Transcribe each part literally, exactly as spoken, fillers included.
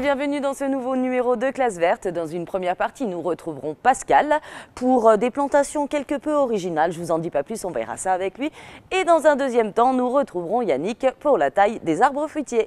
bienvenue dans ce nouveau numéro de Classe Verte. Dans une première partie, nous retrouverons Pascal pour des plantations quelque peu originales. Je vous en dis pas plus, on verra ça avec lui. Et dans un deuxième temps, nous retrouverons Yannick pour la taille des arbres fruitiers.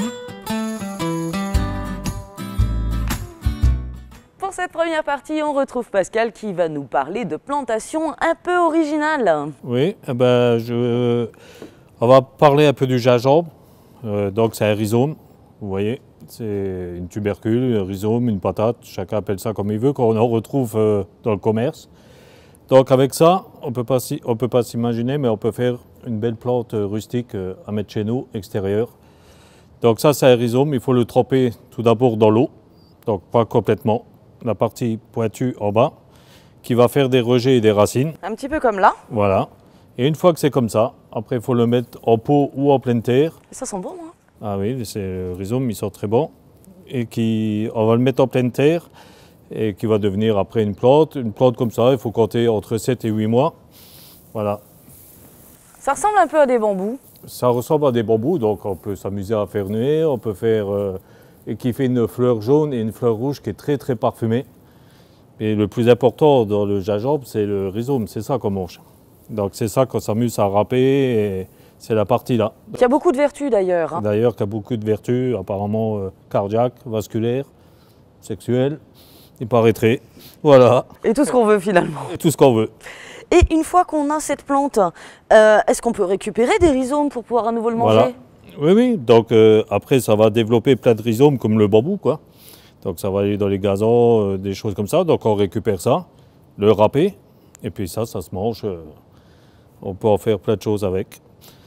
Pour cette première partie, on retrouve Pascal qui va nous parler de plantations un peu originales. Oui, eh ben, je, on va parler un peu du gingembre. Euh, donc c'est un rhizome, vous voyez, c'est une tubercule, un rhizome, une patate, chacun appelle ça comme il veut, qu'on en retrouve euh, dans le commerce. Donc avec ça, on peut pas si, on peut pas s'imaginer, mais on peut faire une belle plante rustique euh, à mettre chez nous, extérieure. Donc ça c'est un rhizome, il faut le tremper tout d'abord dans l'eau, donc pas complètement, la partie pointue en bas, qui va faire des rejets et des racines. Un petit peu comme là. Voilà. Et une fois que c'est comme ça, après il faut le mettre en pot ou en pleine terre. Ça sent bon, hein? Ah oui, c'est le rhizome, il sort très bon. Et qui, on va le mettre en pleine terre et qui va devenir après une plante. Une plante comme ça, il faut compter entre sept et huit mois. Voilà. Ça ressemble un peu à des bambous. Ça ressemble à des bambous, donc on peut s'amuser à faire nuer, on peut faire... Euh, et qui fait une fleur jaune et une fleur rouge qui est très très parfumée. Et le plus important dans le gingembre, c'est le rhizome, c'est ça qu'on mange. Donc c'est ça qu'on s'amuse à râper, et c'est la partie là. Il y a beaucoup de vertus d'ailleurs. Hein. D'ailleurs, qui a beaucoup de vertus, apparemment euh, cardiaques, vasculaires, sexuelles, il paraîtrait. Voilà. Et tout ce qu'on veut finalement. Et tout ce qu'on veut. Et une fois qu'on a cette plante, euh, est-ce qu'on peut récupérer des rhizomes pour pouvoir à nouveau le manger? Voilà. Oui, oui. Donc euh, après, ça va développer plein de rhizomes comme le bambou, quoi. Donc ça va aller dans les gazons, euh, des choses comme ça. Donc on récupère ça, le râper, et puis ça, ça se mange. Euh, on peut en faire plein de choses avec.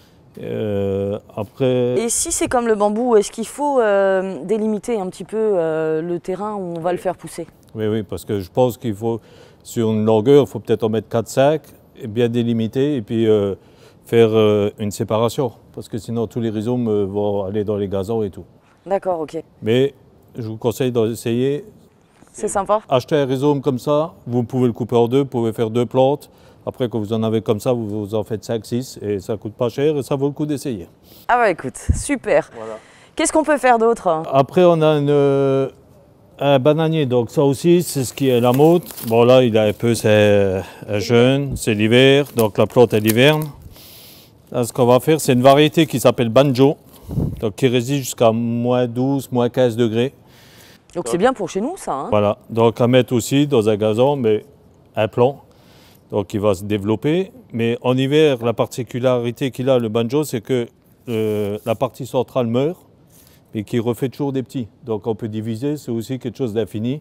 Euh, après... Et si c'est comme le bambou, est-ce qu'il faut euh, délimiter un petit peu euh, le terrain où on va le faire pousser? Oui, oui, parce que je pense qu'il faut, sur une longueur, il faut peut-être en mettre quatre cinq, et bien délimiter, et puis euh, faire euh, une séparation. Parce que sinon, tous les rhizomes euh, vont aller dans les gazons et tout. D'accord, ok. Mais je vous conseille d'essayer. C'est sympa. Acheter un rhizome comme ça, vous pouvez le couper en deux, vous pouvez faire deux plantes. Après, quand vous en avez comme ça, vous, vous en faites cinq six, et ça coûte pas cher, et ça vaut le coup d'essayer. Ah bah écoute, super. Voilà. Qu'est-ce qu'on peut faire d'autre? Après, on a une... un bananier, donc ça aussi, c'est ce qui est la mode. Bon là, il a un peu, c'est jeune, c'est l'hiver, donc la plante est l'hiverne. Là, ce qu'on va faire, c'est une variété qui s'appelle banjo, donc qui résiste jusqu'à moins douze, moins quinze degrés. Donc c'est bien pour chez nous, ça. Hein? Voilà, donc à mettre aussi dans un gazon, mais un plant, donc il va se développer. Mais en hiver, la particularité qu'il a, le banjo, c'est que euh, la partie centrale meurt, et qui refait toujours des petits. Donc on peut diviser, c'est aussi quelque chose d'infini.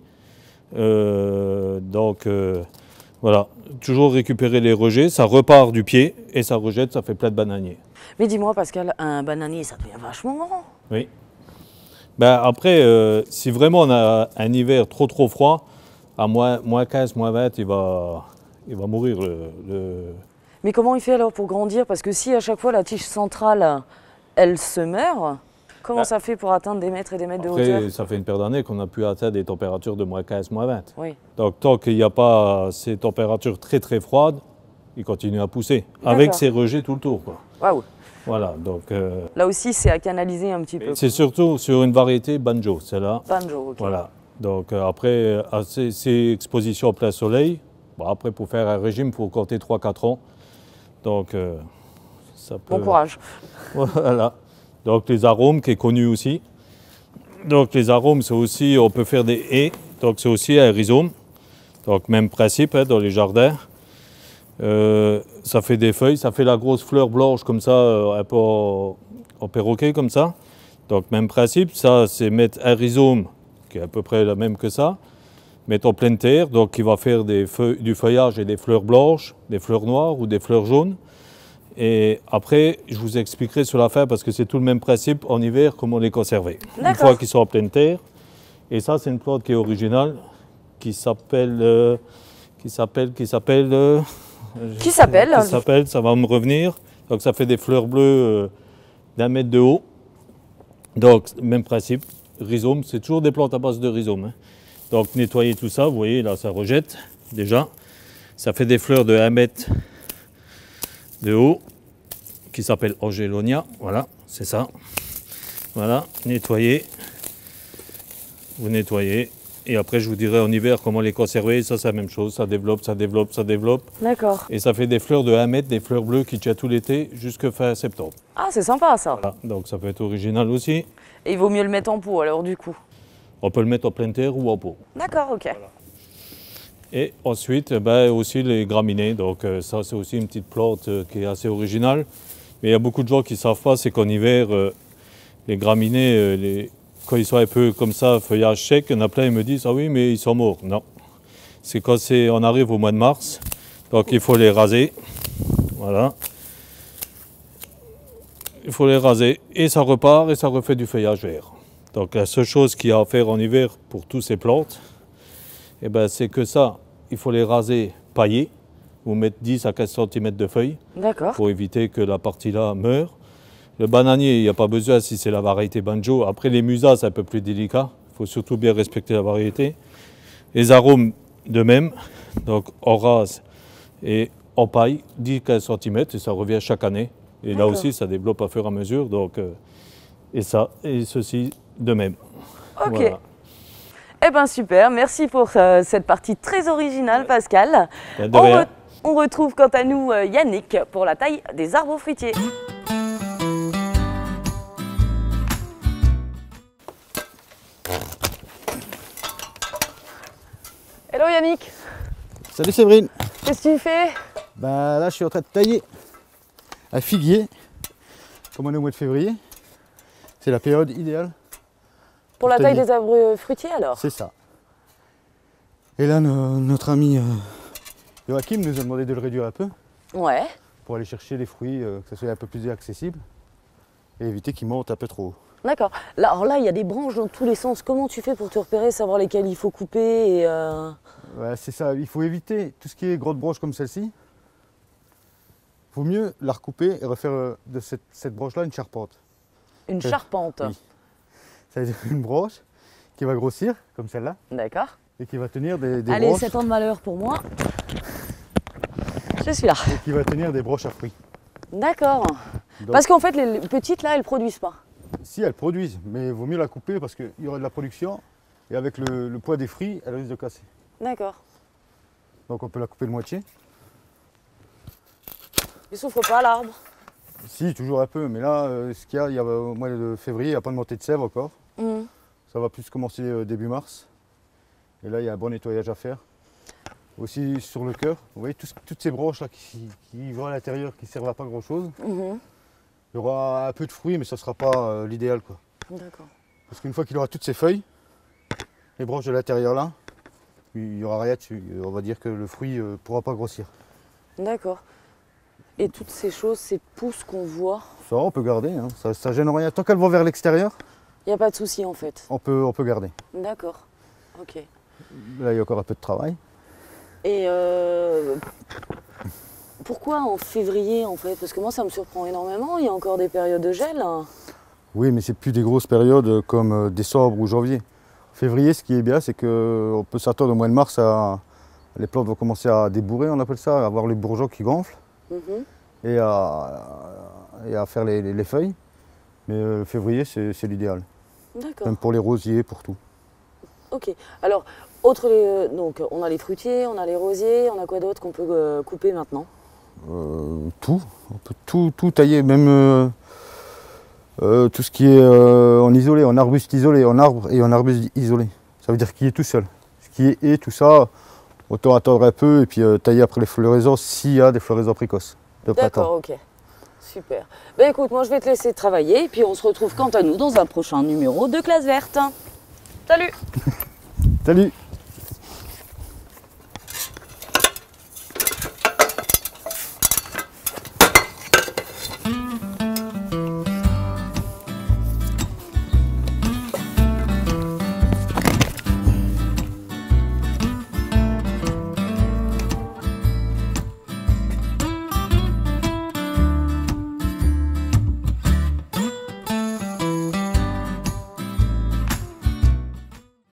Euh, donc euh, voilà, toujours récupérer les rejets, ça repart du pied et ça rejette, ça fait plein de bananiers. Mais dis-moi Pascal, un bananier, ça devient vachement grand. Oui. Ben après, euh, si vraiment on a un hiver trop trop froid, à moins, moins quinze, moins vingt, il va, il va mourir. Le, le... Mais comment il fait alors pour grandir? Parce que si à chaque fois la tige centrale, elle se meurt, comment bah, ça fait pour atteindre des mètres et des mètres après, de hauteur? Ça fait une paire d'années qu'on a pu atteindre des températures de moins quinze, moins vingt. Oui. Donc tant qu'il n'y a pas ces températures très très froides, il continue à pousser, avec ses rejets tout le tour. Waouh. Voilà, donc... Euh, là aussi, c'est à canaliser un petit peu. C'est surtout sur une variété banjo, celle-là. Banjo, ok. Voilà. Donc euh, après, à ces, ces expositions en plein soleil, bon, après pour faire un régime, il faut compter trois quatre ans. Donc euh, ça peut... Bon courage. Voilà. Donc les arômes qui est connu aussi. Donc les arômes, c'est aussi, on peut faire des haies, donc c'est aussi un rhizome. Donc même principe hein, dans les jardins. Euh, ça fait des feuilles, ça fait la grosse fleur blanche comme ça, un peu en, en perroquet comme ça. Donc même principe, ça c'est mettre un rhizome qui est à peu près la même que ça, mettre en pleine terre, donc qui va faire des feuilles, du feuillage et des fleurs blanches, des fleurs noires ou des fleurs jaunes. Et après, je vous expliquerai sur la fin parce que c'est tout le même principe en hiver, comment les conserver. Une fois qu'ils sont en pleine terre. Et ça, c'est une plante qui est originale, qui s'appelle, euh, qui s'appelle, qui s'appelle, euh, qui s'appelle, qui s'appelle, ça va me revenir. Donc ça fait des fleurs bleues euh, d'un mètre de haut. Donc même principe, rhizome, c'est toujours des plantes à base de rhizome. Hein. Donc nettoyer tout ça, vous voyez là, ça rejette déjà. Ça fait des fleurs de un mètre de haut, qui s'appelle Angelonia, voilà, c'est ça. Voilà, nettoyer. vous nettoyez. Et après, je vous dirai en hiver comment les conserver. Ça, c'est la même chose. Ça développe, ça développe, ça développe. D'accord. Et ça fait des fleurs de un mètre, des fleurs bleues qui tiennent tout l'été jusqu'à fin septembre. Ah, c'est sympa ça. Voilà. Donc ça peut être original aussi. Et il vaut mieux le mettre en pot alors du coup. On peut le mettre en pleine terre ou en pot. D'accord, ok. Voilà. Et ensuite, ben, aussi les graminées. Donc euh, ça, c'est aussi une petite plante euh, qui est assez originale. Mais il y a beaucoup de gens qui ne savent pas, c'est qu'en hiver, euh, les graminées, euh, les... quand ils sont un peu comme ça, feuillage sec, il y en a plein qui me disent « Ah oui, mais ils sont morts ». Non. C'est quand c'est, on arrive au mois de mars, donc il faut les raser. Voilà. Il faut les raser et ça repart et ça refait du feuillage vert. Donc la seule chose qu'il y a à faire en hiver pour toutes ces plantes, eh ben, c'est que ça, il faut les raser paillés. Vous mettez dix à quinze centimètres de feuilles pour éviter que la partie là meure. Le bananier, il n'y a pas besoin si c'est la variété banjo. Après les musas, c'est un peu plus délicat. Il faut surtout bien respecter la variété. Les arômes, de même. Donc on rase et on paille dix à quinze centimètres et ça revient chaque année. Et là aussi, ça développe à fur et à mesure. Donc, euh, et ça, et ceci, de même. Ok. Voilà. Eh bien super, merci pour euh, cette partie très originale, Pascal. De On, rien. re on retrouve quant à nous euh, Yannick pour la taille des arbres fruitiers. Hello Yannick. Salut Séverine. Qu'est-ce que tu fais? Bah là je suis en train de tailler un figuier, comme on est au mois de février. C'est la période idéale. Pour la taille des arbres fruitiers alors? C'est ça. Et là no notre ami euh, Joachim nous a demandé de le réduire un peu. Ouais. Pour aller chercher les fruits, euh, que ça soit un peu plus accessible et éviter qu'ils montent un peu trop haut. D'accord. Là, alors là, il y a des branches dans tous les sens. Comment tu fais pour te repérer, savoir lesquelles il faut couper et euh... Ouais, c'est ça, il faut éviter tout ce qui est grosses branches comme celle-ci. Il vaut mieux la recouper et refaire euh, de cette, cette branche-là une charpente. Une Ça- charpente. Oui. Ça veut dire une branche qui va grossir, comme celle-là, D'accord. et qui va tenir des, des Allez, branches, sept ans de malheur pour moi. Je suis là. et qui va tenir des branches à fruits. D'accord. Donc- Parce qu'en fait, les les petites là, elles produisent pas. Si elles produisent, mais il vaut mieux la couper parce qu'il y aura de la production, et avec le, le poids des fruits, elle risque de casser. D'accord. Donc on peut la couper de moitié. Il souffre pas l'arbre. Si, toujours un peu, mais là, euh, ce qu'il y a, il y a au mois de février, il n'y a pas de montée de sève encore. Mhm. Ça va plus commencer euh, début mars. Et là, il y a un bon nettoyage à faire. Aussi sur le cœur, vous voyez, tous- toutes ces branches là qui, qui vont à l'intérieur, qui ne servent à pas grand chose. Mhm. Il y aura un peu de fruits, mais ça ne sera pas euh, l'idéal, quoi. D'accord. Parce qu'une fois qu'il aura toutes ces feuilles, les branches de l'intérieur là, il n'y aura rien dessus. On va dire que le fruit ne pourra pas grossir. D'accord. Et toutes ces choses, ces pousses qu'on voit, Ça, on peut garder, hein. ça, ça gêne rien. Tant qu'elles vont vers l'extérieur, il n'y a pas de souci en fait. on peut, on peut garder. D'accord. Ok. Là, il y a encore un peu de travail. Et euh, pourquoi en février en fait? Parce que moi ça me surprend énormément, il y a encore des périodes de gel. Oui, mais c'est plus des grosses périodes comme euh, décembre ou janvier. Février, ce qui est bien, c'est qu'on peut s'attendre au mois de mars à. Les plantes vont commencer à débourrer, on appelle ça, à avoir les bourgeons qui gonflent Mhm. et à, et à faire les, les- les feuilles. Mais euh, février, c'est c'est l'idéal. D'accord. Même pour les rosiers, pour tout. Ok. Alors, autre, euh, donc on a les fruitiers, on a les rosiers, on a quoi d'autre qu'on peut euh, couper maintenant? Euh, tout, on peut tout, tout tailler, même euh, euh, tout ce qui est euh, en isolé, en arbuste isolé, en arbre et en arbuste isolé. Ça veut dire qu'il est tout seul. Ce qui est et tout ça, autant attendre un peu et puis euh, tailler après les floraisons s'il y a des floraisons précoces de D'accord, printemps. ok. Super. Ben écoute, moi je vais te laisser travailler et puis on se retrouve quant à nous dans un prochain numéro de Classe Verte. Salut! Salut!